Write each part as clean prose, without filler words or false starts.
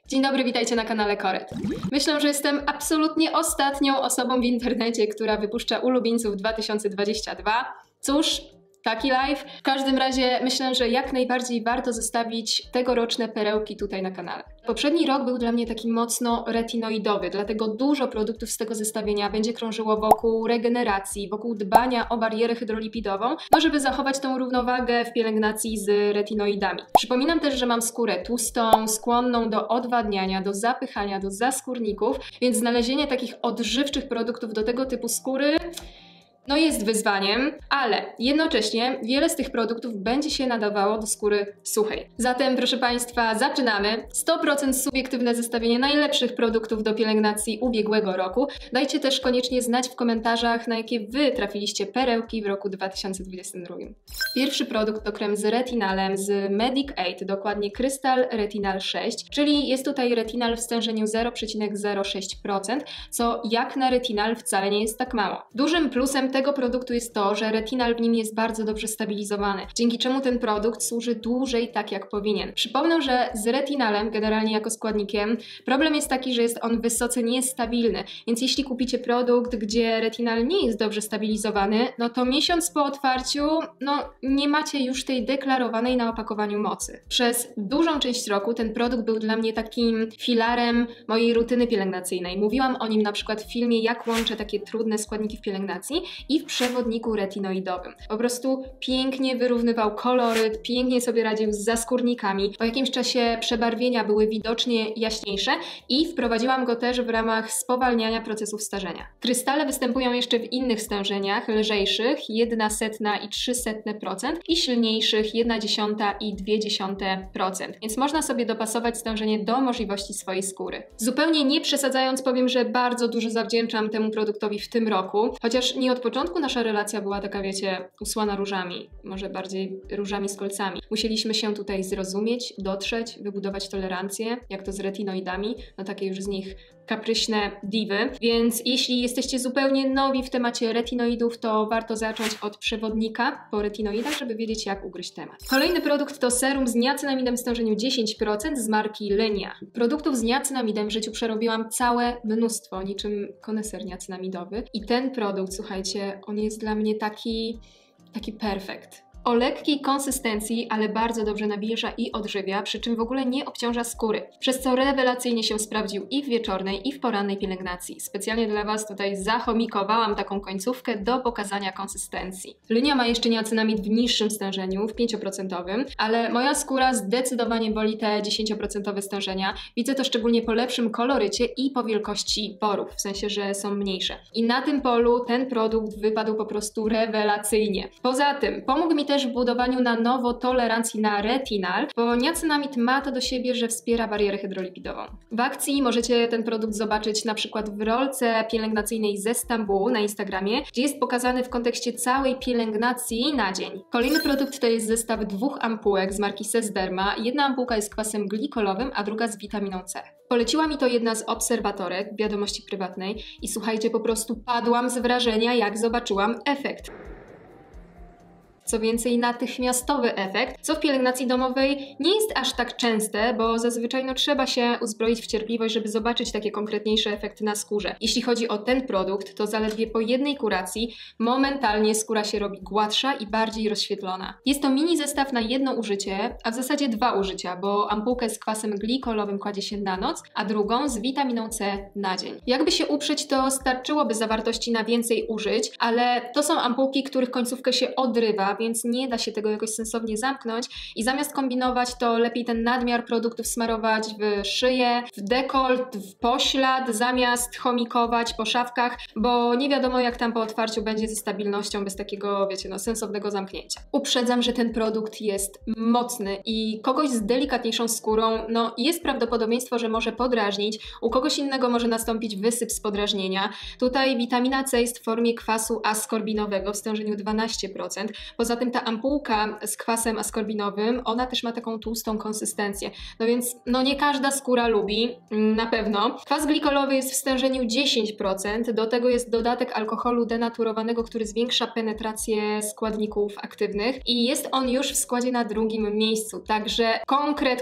Dzień dobry, witajcie na kanale Koret. Myślę, że jestem absolutnie ostatnią osobą w internecie, która wypuszcza ulubieńców 2022. Cóż, taki live. W każdym razie myślę, że jak najbardziej warto zostawić tegoroczne perełki tutaj na kanale. Poprzedni rok był dla mnie taki mocno retinoidowy, dlatego dużo produktów z tego zestawienia będzie krążyło wokół regeneracji, wokół dbania o barierę hydrolipidową, żeby zachować tą równowagę w pielęgnacji z retinoidami. Przypominam też, że mam skórę tłustą, skłonną do odwadniania, do zapychania, do zaskórników, więc znalezienie takich odżywczych produktów do tego typu skóry jest wyzwaniem, ale jednocześnie wiele z tych produktów będzie się nadawało do skóry suchej. Zatem, proszę Państwa, zaczynamy. 100% subiektywne zestawienie najlepszych produktów do pielęgnacji ubiegłego roku. Dajcie też koniecznie znać w komentarzach, na jakie Wy trafiliście perełki w roku 2022. Pierwszy produkt to krem z retinalem z Medic 8, dokładnie Crystal Retinal 6, czyli jest tutaj retinal w stężeniu 0,06%, co jak na retinal wcale nie jest tak mało. Dużym plusem tego produktu jest to, że retinal w nim jest bardzo dobrze stabilizowany, dzięki czemu ten produkt służy dłużej tak jak powinien. Przypomnę, że z retinalem, generalnie jako składnikiem, problem jest taki, że jest on wysoce niestabilny, więc jeśli kupicie produkt, gdzie retinal nie jest dobrze stabilizowany, to miesiąc po otwarciu, nie macie już tej deklarowanej na opakowaniu mocy. Przez dużą część roku ten produkt był dla mnie takim filarem mojej rutyny pielęgnacyjnej. Mówiłam o nim na przykład w filmie, jak łączę takie trudne składniki w pielęgnacji i w przewodniku retinoidowym. Po prostu pięknie wyrównywał koloryt, pięknie sobie radził z zaskórnikami. Po jakimś czasie przebarwienia były widocznie jaśniejsze i wprowadziłam go też w ramach spowalniania procesów starzenia. Krystale występują jeszcze w innych stężeniach, lżejszych 0,01 i 0,03% i silniejszych 0,1 i 0,2%, więc można sobie dopasować stężenie do możliwości swojej skóry. Zupełnie nie przesadzając powiem, że bardzo dużo zawdzięczam temu produktowi w tym roku, chociaż nie od początku nasza relacja była taka, wiecie, usłana różami, może bardziej różami z kolcami. Musieliśmy się tutaj zrozumieć, dotrzeć, wybudować tolerancję, jak to z retinoidami, takie już z nich kapryśne diwy, więc jeśli jesteście zupełnie nowi w temacie retinoidów, to warto zacząć od przewodnika po retinoidach, żeby wiedzieć, jak ugryźć temat. Kolejny produkt to serum z niacinamidem w stężeniu 10% z marki Lenia. Produktów z niacinamidem w życiu przerobiłam całe mnóstwo, niczym koneser niacinamidowy i ten produkt, słuchajcie, on jest dla mnie taki perfekt. O lekkiej konsystencji, ale bardzo dobrze nawilża i odżywia, przy czym w ogóle nie obciąża skóry, przez co rewelacyjnie się sprawdził i w wieczornej, i w porannej pielęgnacji. Specjalnie dla Was tutaj zachomikowałam taką końcówkę do pokazania konsystencji. Linia ma jeszcze niacinamid w niższym stężeniu, w 5%, ale moja skóra zdecydowanie woli te 10% stężenia. Widzę to szczególnie po lepszym kolorycie i po wielkości porów, w sensie, że są mniejsze. I na tym polu ten produkt wypadł po prostu rewelacyjnie. Poza tym pomógł mi też w budowaniu na nowo tolerancji na retinal, bo niacinamid ma to do siebie, że wspiera barierę hydrolipidową. W akcji możecie ten produkt zobaczyć na przykład w rolce pielęgnacyjnej ze Stambułu na Instagramie, gdzie jest pokazany w kontekście całej pielęgnacji na dzień. Kolejny produkt to jest zestaw 2 ampułek z marki Sesderma. Jedna ampułka jest kwasem glikolowym, a druga z witaminą C. Poleciła mi to jedna z obserwatorek w wiadomości prywatnej i słuchajcie, po prostu padłam z wrażenia, jak zobaczyłam efekt. Co więcej, natychmiastowy efekt, co w pielęgnacji domowej nie jest aż tak częste, bo zazwyczaj trzeba się uzbroić w cierpliwość, żeby zobaczyć takie konkretniejsze efekty na skórze. Jeśli chodzi o ten produkt, to zaledwie po jednej kuracji momentalnie skóra się robi gładsza i bardziej rozświetlona. Jest to mini zestaw na jedno użycie, a w zasadzie 2 użycia, bo ampułkę z kwasem glikolowym kładzie się na noc, a drugą z witaminą C na dzień. Jakby się uprzeć, to starczyłoby zawartości na więcej użyć, ale to są ampułki, których końcówkę się odrywa, więc nie da się tego jakoś sensownie zamknąć i zamiast kombinować, to lepiej ten nadmiar produktów smarować w szyję, w dekolt, w poślad, zamiast chomikować po szafkach, bo nie wiadomo, jak tam po otwarciu będzie ze stabilnością bez takiego, wiecie, sensownego zamknięcia. Uprzedzam, że ten produkt jest mocny i kogoś z delikatniejszą skórą, jest prawdopodobieństwo, że może podrażnić, u kogoś innego może nastąpić wysyp z podrażnienia. Tutaj witamina C jest w formie kwasu askorbinowego w stężeniu 12%. Poza Poza tym ta ampułka z kwasem askorbinowym, ona też ma taką tłustą konsystencję. No więc no nie każda skóra lubi, na pewno. Kwas glikolowy jest w stężeniu 10%, do tego jest dodatek alkoholu denaturowanego, który zwiększa penetrację składników aktywnych i jest on już w składzie na drugim miejscu. Także konkret,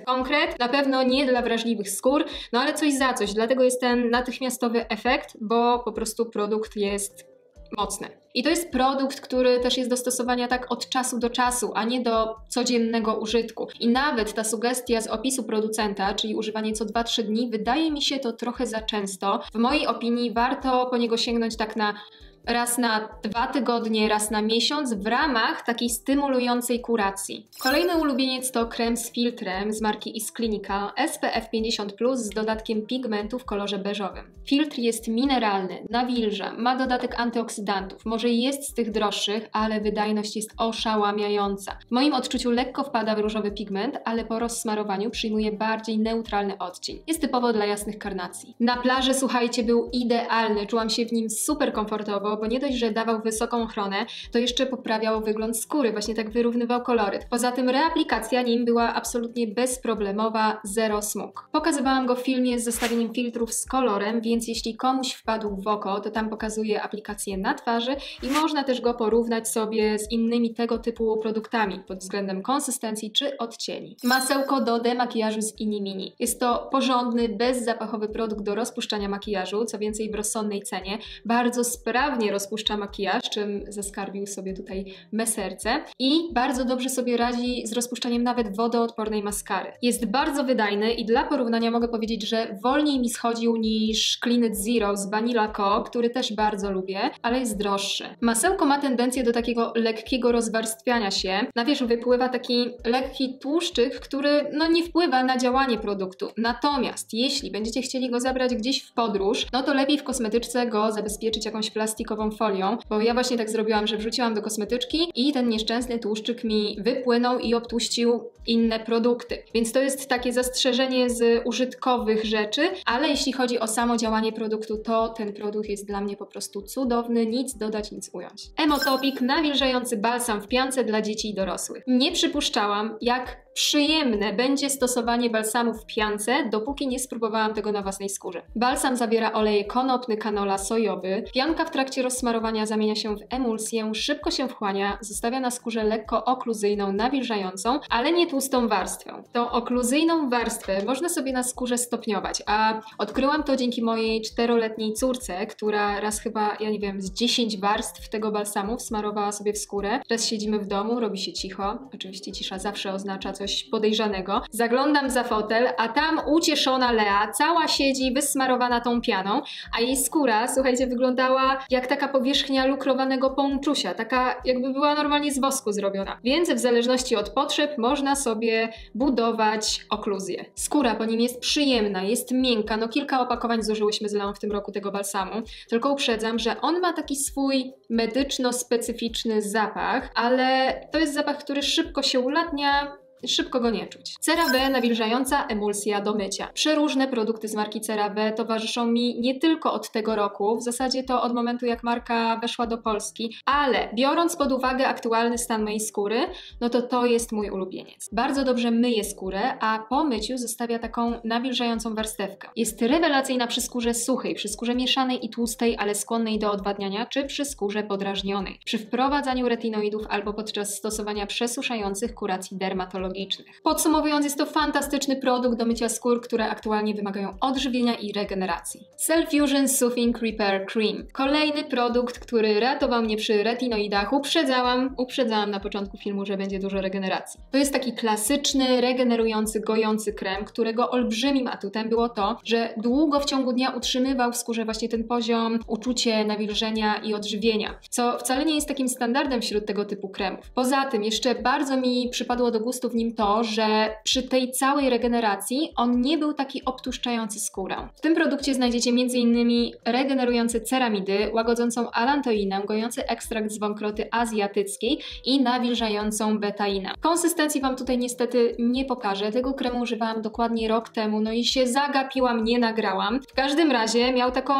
na pewno nie dla wrażliwych skór, no ale coś za coś, dlatego jest ten natychmiastowy efekt, bo po prostu produkt jest mocny. I to jest produkt, który też jest do stosowania tak od czasu do czasu, a nie do codziennego użytku. I nawet ta sugestia z opisu producenta, czyli używanie co 2-3 dni, wydaje mi się to trochę za często. W mojej opinii warto po niego sięgnąć tak na raz na 2 tygodnie, raz na miesiąc w ramach takiej stymulującej kuracji. Kolejny ulubieniec to krem z filtrem z marki Is Clinical SPF 50+ z dodatkiem pigmentu w kolorze beżowym. Filtr jest mineralny, nawilża, ma dodatek antyoksydantów, może jest z tych droższych, ale wydajność jest oszałamiająca. W moim odczuciu lekko wpada w różowy pigment, ale po rozsmarowaniu przyjmuje bardziej neutralny odcień. Jest typowo dla jasnych karnacji. Na plaży, słuchajcie, był idealny, czułam się w nim super komfortowo, bo nie dość, że dawał wysoką ochronę, to jeszcze poprawiał wygląd skóry, właśnie tak wyrównywał koloryt. Poza tym reaplikacja nim była absolutnie bezproblemowa, zero smug. Pokazywałam go w filmie z zestawieniem filtrów z kolorem, więc jeśli komuś wpadł w oko, to tam pokazuję aplikację na twarzy i można też go porównać sobie z innymi tego typu produktami pod względem konsystencji czy odcieni. Masełko do demakijażu z Inimini. Jest to porządny, bezzapachowy produkt do rozpuszczania makijażu, co więcej w rozsądnej cenie. Bardzo sprawnie rozpuszcza makijaż, czym zaskarbił sobie tutaj me serce i bardzo dobrze sobie radzi z rozpuszczaniem nawet wodoodpornej maskary. Jest bardzo wydajny i dla porównania mogę powiedzieć, że wolniej mi schodził niż Clean It Zero z Vanilla Co, który też bardzo lubię, ale jest droższy. Masełko ma tendencję do takiego lekkiego rozwarstwiania się. Na wierzch wypływa taki lekki tłuszczyk, który no nie wpływa na działanie produktu. Natomiast jeśli będziecie chcieli go zabrać gdzieś w podróż, no to lepiej w kosmetyczce go zabezpieczyć jakąś plastikową folią, bo ja właśnie tak zrobiłam, że wrzuciłam do kosmetyczki i ten nieszczęsny tłuszczyk mi wypłynął i obtłuścił inne produkty. Więc to jest takie zastrzeżenie z użytkowych rzeczy, ale jeśli chodzi o samo działanie produktu, to ten produkt jest dla mnie po prostu cudowny, nic dodać, nic ująć. Emotopik, nawilżający balsam w piance dla dzieci i dorosłych. Nie przypuszczałam, jak przyjemne będzie stosowanie balsamu w piance, dopóki nie spróbowałam tego na własnej skórze. Balsam zawiera olej konopny, canola, sojowy. Pianka w trakcie rozsmarowania zamienia się w emulsję, szybko się wchłania, zostawia na skórze lekko okluzyjną, nawilżającą, ale nie tłustą warstwę. Tą okluzyjną warstwę można sobie na skórze stopniować, a odkryłam to dzięki mojej 4-letniej córce, która raz chyba, ja nie wiem, z 10 warstw tego balsamu wsmarowała sobie w skórę. Teraz siedzimy w domu, robi się cicho. Oczywiście cisza zawsze oznacza coś podejrzanego. Zaglądam za fotel, a tam ucieszona Lea, cała siedzi wysmarowana tą pianą, a jej skóra, słuchajcie, wyglądała jak taka powierzchnia lukrowanego ponczusia, taka jakby była normalnie z wosku zrobiona. Więc w zależności od potrzeb można sobie budować okluzję. Skóra po nim jest przyjemna, jest miękka, no kilka opakowań zużyłyśmy z Leą w tym roku tego balsamu, tylko uprzedzam, że on ma taki swój medyczno-specyficzny zapach, ale to jest zapach, który szybko się ulatnia, szybko go nie czuć. CeraVe nawilżająca emulsja do mycia. Przeróżne produkty z marki CeraVe towarzyszą mi nie tylko od tego roku, w zasadzie to od momentu jak marka weszła do Polski, ale biorąc pod uwagę aktualny stan mojej skóry, no to jest mój ulubieniec. Bardzo dobrze myje skórę, a po myciu zostawia taką nawilżającą warstewkę. Jest rewelacyjna przy skórze suchej, przy skórze mieszanej i tłustej, ale skłonnej do odwadniania, czy przy skórze podrażnionej. Przy wprowadzaniu retinoidów albo podczas stosowania przesuszających kuracji dermatologicznych. Podsumowując, jest to fantastyczny produkt do mycia skór, które aktualnie wymagają odżywienia i regeneracji. Cell Fusion Soothing Repair Cream. Kolejny produkt, który ratował mnie przy retinoidach. Uprzedzałam na początku filmu, że będzie dużo regeneracji. To jest taki klasyczny, regenerujący, gojący krem, którego olbrzymim atutem było to, że długo w ciągu dnia utrzymywał w skórze właśnie ten poziom, uczucie nawilżenia i odżywienia, co wcale nie jest takim standardem wśród tego typu kremów. Poza tym jeszcze bardzo mi przypadło do gustu w nim to, że przy tej całej regeneracji on nie był taki obtłuszczający skórę. W tym produkcie znajdziecie m.in. regenerujące ceramidy, łagodzącą alantoinę, gojący ekstrakt z wąkroty azjatyckiej i nawilżającą betainę. Konsystencji Wam tutaj niestety nie pokażę, tego kremu używałam dokładnie rok temu, no i się zagapiłam, nie nagrałam. W każdym razie miał taką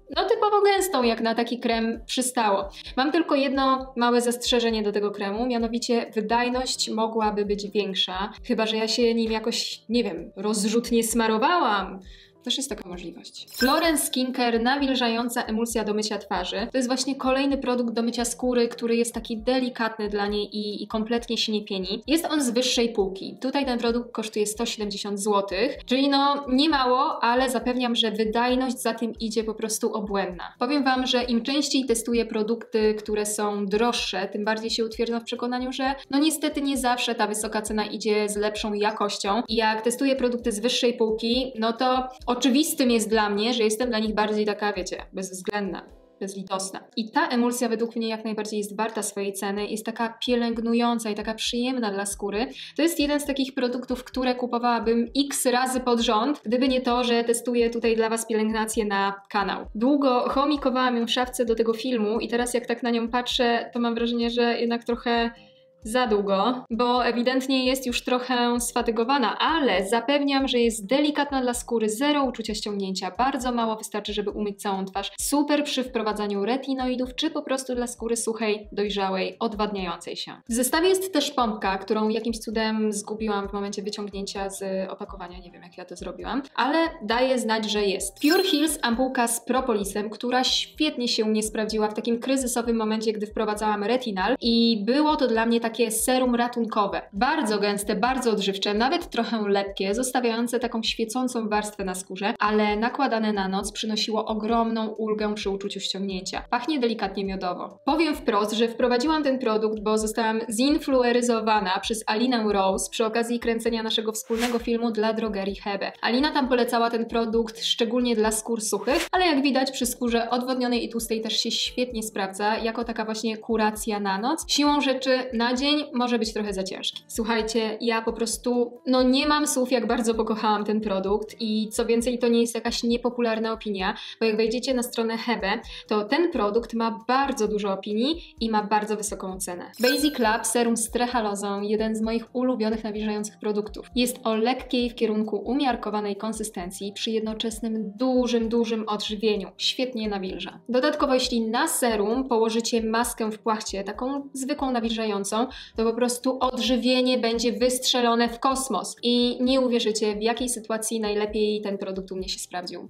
no typowo gęstą, jak na taki krem przystało. Mam tylko jedno małe zastrzeżenie do tego kremu, mianowicie wydajność mogłaby być większa, chyba że ja się nim jakoś, nie wiem, rozrzutnie smarowałam. Też jest taka możliwość. Florence Skincare nawilżająca emulsja do mycia twarzy. To jest właśnie kolejny produkt do mycia skóry, który jest taki delikatny dla niej i kompletnie się nie pieni. Jest on z wyższej półki. Tutaj ten produkt kosztuje 170 zł, czyli no nie mało, ale zapewniam, że wydajność za tym idzie po prostu obłędna. Powiem Wam, że im częściej testuję produkty, które są droższe, tym bardziej się utwierdzam w przekonaniu, że no niestety nie zawsze ta wysoka cena idzie z lepszą jakością. I jak testuję produkty z wyższej półki, no to oczywistym jest dla mnie, że jestem dla nich bardziej taka, wiecie, bezwzględna, bezlitosna. I ta emulsja według mnie jak najbardziej jest warta swojej ceny, jest taka pielęgnująca i taka przyjemna dla skóry. To jest jeden z takich produktów, które kupowałabym x razy pod rząd, gdyby nie to, że testuję tutaj dla Was pielęgnację na kanał. Długo chomikowałam ją w szafce do tego filmu i teraz jak tak na nią patrzę, to mam wrażenie, że jednak trochę za długo, bo ewidentnie jest już trochę sfatygowana, ale zapewniam, że jest delikatna dla skóry, zero uczucia ściągnięcia, bardzo mało wystarczy, żeby umyć całą twarz. Super przy wprowadzaniu retinoidów, czy po prostu dla skóry suchej, dojrzałej, odwadniającej się. W zestawie jest też pompka, którą jakimś cudem zgubiłam w momencie wyciągnięcia z opakowania, nie wiem jak ja to zrobiłam, ale daje znać, że jest. Pure Hills ampułka z propolisem, która świetnie się u mnie sprawdziła w takim kryzysowym momencie, gdy wprowadzałam retinal i było to dla mnie takie serum ratunkowe. Bardzo gęste, bardzo odżywcze, nawet trochę lepkie, zostawiające taką świecącą warstwę na skórze, ale nakładane na noc przynosiło ogromną ulgę przy uczuciu ściągnięcia. Pachnie delikatnie miodowo. Powiem wprost, że wprowadziłam ten produkt, bo zostałam zinflueryzowana przez Alinę Rose przy okazji kręcenia naszego wspólnego filmu dla drogerii Hebe. Alina tam polecała ten produkt szczególnie dla skór suchych, ale jak widać przy skórze odwodnionej i tłustej też się świetnie sprawdza, jako taka właśnie kuracja na noc. Siłą rzeczy na dzień może być trochę za ciężki. Słuchajcie, ja po prostu no nie mam słów, jak bardzo pokochałam ten produkt i co więcej, to nie jest jakaś niepopularna opinia, bo jak wejdziecie na stronę Hebe, to ten produkt ma bardzo dużo opinii i ma bardzo wysoką cenę. Basic Lab Serum z trehalozą, jeden z moich ulubionych nawilżających produktów. Jest o lekkiej w kierunku umiarkowanej konsystencji przy jednoczesnym dużym odżywieniu. Świetnie nawilża. Dodatkowo jeśli na serum położycie maskę w płachcie, taką zwykłą nawilżającą, to po prostu odżywienie będzie wystrzelone w kosmos i nie uwierzycie, w jakiej sytuacji najlepiej ten produkt u mnie się sprawdził.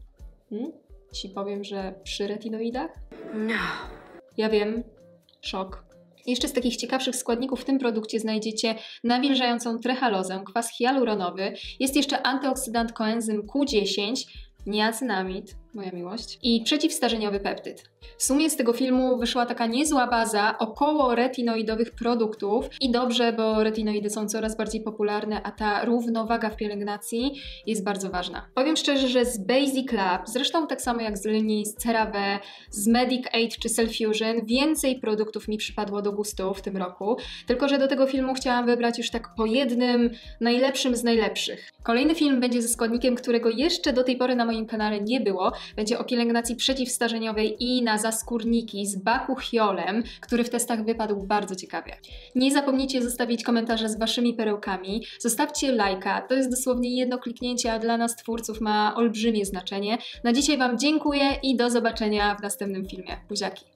Ci powiem, że przy retinoidach? No. Ja wiem, szok. Jeszcze z takich ciekawszych składników w tym produkcie znajdziecie nawilżającą trehalozę, kwas hialuronowy, jest jeszcze antyoksydant koenzym Q10, niacinamid, moja miłość, i przeciwstarzeniowy peptyd. W sumie z tego filmu wyszła taka niezła baza około retinoidowych produktów i dobrze, bo retinoidy są coraz bardziej popularne, a ta równowaga w pielęgnacji jest bardzo ważna. Powiem szczerze, że z Basic Lab, zresztą tak samo jak z linii z CeraVe, z Medic Aid czy Cellfusion, więcej produktów mi przypadło do gustu w tym roku, tylko że do tego filmu chciałam wybrać już tak po jednym najlepszym z najlepszych. Kolejny film będzie ze składnikiem, którego jeszcze do tej pory na moim kanale nie było. Będzie o pielęgnacji przeciwstarzeniowej i na zaskórniki z bakuchiolem, który w testach wypadł bardzo ciekawie. Nie zapomnijcie zostawić komentarza z Waszymi perełkami, zostawcie lajka, to jest dosłownie jedno kliknięcie, a dla nas twórców ma olbrzymie znaczenie. Na dzisiaj Wam dziękuję i do zobaczenia w następnym filmie. Buziaki!